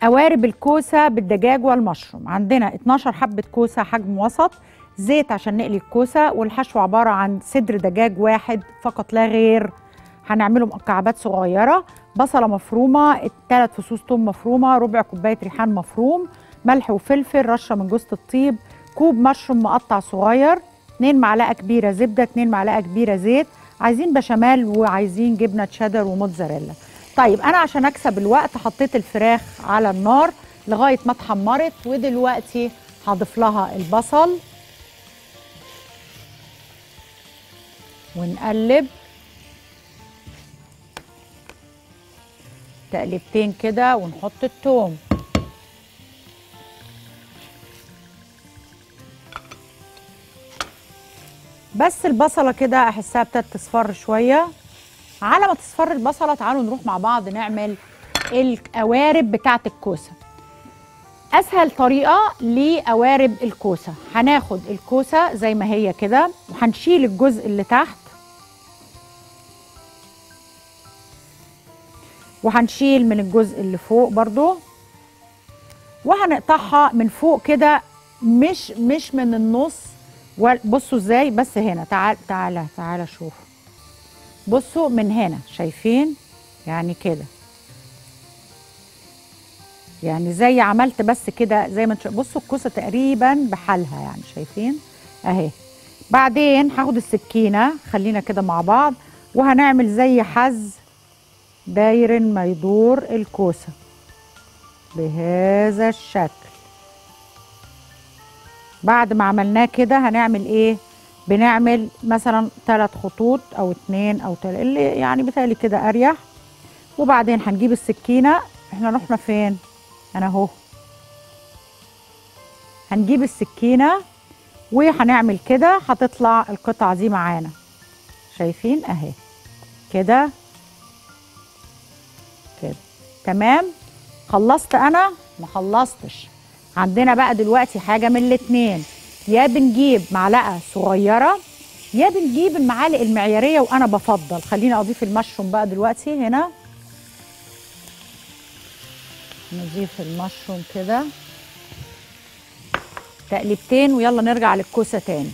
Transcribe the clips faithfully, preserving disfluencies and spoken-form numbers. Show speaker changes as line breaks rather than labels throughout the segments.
قوارب الكوسه بالدجاج والمشروم. عندنا اتناشر حبه كوسه حجم وسط، زيت عشان نقلي الكوسه، والحشو عباره عن صدر دجاج واحد فقط لا غير، هنعمله مكعبات صغيره، بصله مفرومه، ثلاث فصوص ثوم مفرومه، ربع كوبايه ريحان مفروم، ملح وفلفل، رشه من جوز الطيب، كوب مشروم مقطع صغير، اتنين معلقه كبيره زبده، اتنين معلقه كبيره زيت، عايزين بشاميل وعايزين جبنه تشيدر وموتزاريلا. طيب انا عشان اكسب الوقت حطيت الفراخ على النار لغايه ما اتحمرت، ودلوقتي هضيف لها البصل ونقلب تقلبتين كده، ونحط الثوم، بس البصله كده احسها ابتدت تصفر شويه. على ما تصفر البصله تعالوا نروح مع بعض نعمل القوارب بتاعه الكوسه. اسهل طريقه لقوارب الكوسه، هناخد الكوسه زي ما هي كده وهنشيل الجزء اللي تحت، وهنشيل من الجزء اللي فوق برضو، وهنقطعها من فوق كده، مش مش من النص. بصوا ازاي، بس هنا تعال تعالى تعالى شوف، بصوا من هنا شايفين يعني كده، يعني زي عملت بس كده زي ما انتوا بصوا الكوسه تقريبا بحالها يعني شايفين اهي. بعدين هاخد السكينه، خلينا كده مع بعض، وهنعمل زي حز داير ما يدور الكوسه بهذا الشكل. بعد ما عملناه كده هنعمل ايه؟ بنعمل مثلا ثلاث خطوط او اتنين او تلاتة، اللي يعني بتهيألي كده اريح. وبعدين هنجيب السكينه، احنا رحنا فين؟ انا اهو. هنجيب السكينه وهنعمل كده، هتطلع القطعه دي معانا شايفين اهي كده كده. تمام، خلصت انا؟ ما خلصتش. عندنا بقى دلوقتي حاجه من الاتنين، يا بنجيب معلقه صغيره يا بنجيب المعالق المعياريه، وانا بفضل خليني اضيف المشروم بقى دلوقتي هنا. نضيف المشروم كده تقليبتين، ويلا نرجع للكوسه تاني.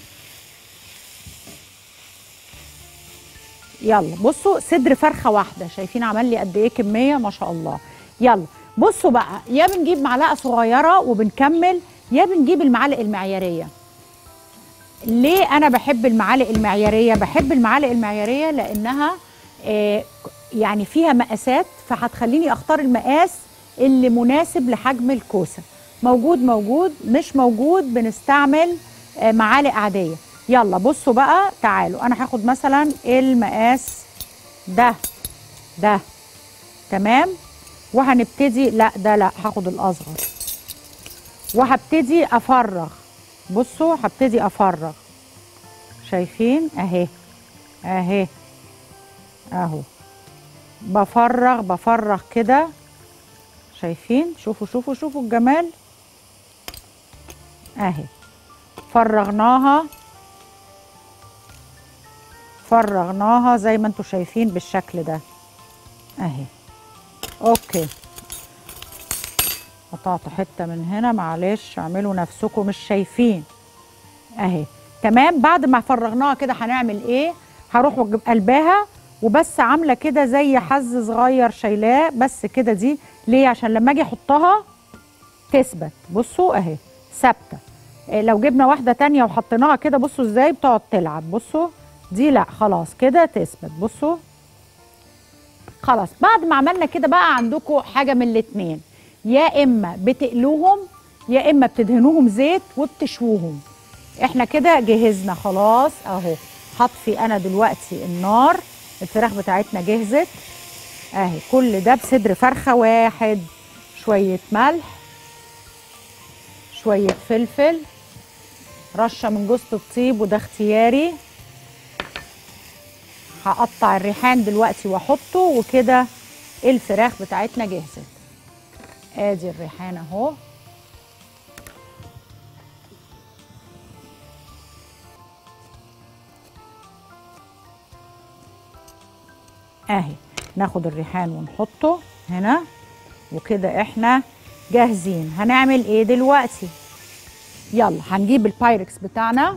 يلا بصوا صدر فرخه واحده، شايفين عمل لي قد ايه كميه؟ ما شاء الله. يلا بصوا بقى، يا بنجيب معلقه صغيره وبنكمل، يا بنجيب المعالق المعياريه. ليه انا بحب المعالق المعياريه؟ بحب المعالق المعياريه لانها آه يعني فيها مقاسات، فهتخليني اختار المقاس اللي مناسب لحجم الكوسه. موجود موجود، مش موجود بنستعمل آه معالق عاديه. يلا بصوا بقى تعالوا، انا هاخد مثلا المقاس ده ده تمام، وهنبتدي، لا ده لا هاخد الاصغر، وهبتدي افرغ. بصوا هبتدي افرغ شايفين اهي اهي اهو، بفرغ بفرغ كده شايفين. شوفوا شوفوا شوفوا الجمال اهي. فرغناها فرغناها زي ما انتوا شايفين بالشكل ده اهي. اوكي، قطعت حته من هنا معلش، اعملوا نفسكم مش شايفين اهي. تمام، بعد ما فرغناها كده هنعمل ايه؟ هروح واجيب قلبها، وبس عامله كده زي حز صغير شايلاه بس كده. دي ليه؟ عشان لما اجي احطها تثبت. بصوا اهي ثابته. إيه لو جبنا واحده تانية وحطيناها كده بصوا ازاي بتقعد تلعب. بصوا دي لا خلاص كده تثبت. بصوا خلاص. بعد ما عملنا كده بقى عندكم حاجه من الاتنين، يا اما بتقلوهم يا اما بتدهنوهم زيت وبتشووهم. احنا كده جهزنا خلاص اهو. هطفي انا دلوقتي النار، الفراخ بتاعتنا جهزت اهي. كل ده بصدر فرخه واحد. شويه ملح، شويه فلفل، رشه من جوز الطيب وده اختياري. هقطع الريحان دلوقتي واحطه، وكده الفراخ بتاعتنا جهزت. ادي الريحان اهو. اهي ناخد الريحان ونحطه هنا، وكده احنا جاهزين. هنعمل ايه دلوقتي؟ يلا هنجيب البايركس بتاعنا،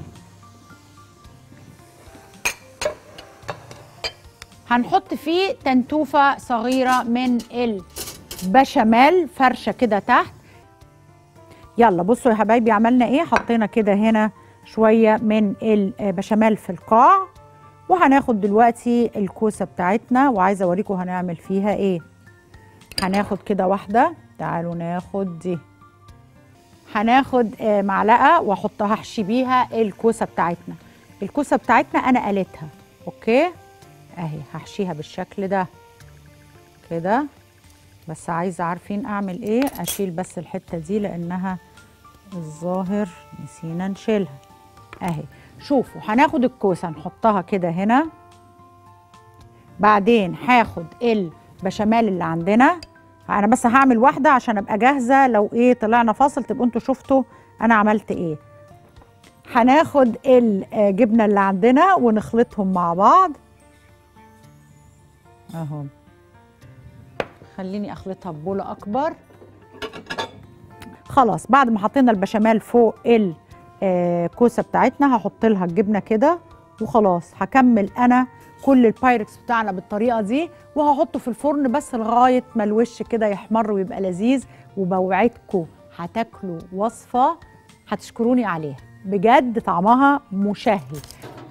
هنحط فيه تنتوفة صغيرة من البشاميل، فرشة كده تحت. يلا بصوا يا حبايبي عملنا ايه، حطينا كده هنا شوية من البشاميل في القاع، وهناخد دلوقتي الكوسة بتاعتنا وعايزة اوريكم هنعمل فيها ايه. هناخد كده واحدة، تعالوا ناخد دي، هناخد معلقة واحطها احشي بيها الكوسة بتاعتنا. الكوسة بتاعتنا انا قليتها، اوكي اهي هحشيها بالشكل ده كده. بس عايزة عارفين اعمل ايه، اشيل بس الحتة دي لانها الظاهر نسينا نشيلها اهي. شوفوا هناخد الكوسة نحطها كده هنا، بعدين هاخد البشاميل اللي عندنا. انا بس هعمل واحدة عشان ابقى جاهزة لو ايه طلعنا فاصل تبقوا انتوا شفتوا انا عملت ايه. هناخد الجبنة اللي عندنا ونخلطهم مع بعض اهو. خليني اخلطها ببولة اكبر. خلاص بعد ما حطينا البشاميل فوق الكوسة بتاعتنا هحط لها الجبنة كده وخلاص. هكمل انا كل البايركس بتاعنا بالطريقة دي وهحطه في الفرن بس لغاية ما الوش كده يحمر ويبقى لذيذ. وبوعدكم هتاكلوا وصفة هتشكروني عليها بجد، طعمها مشهي.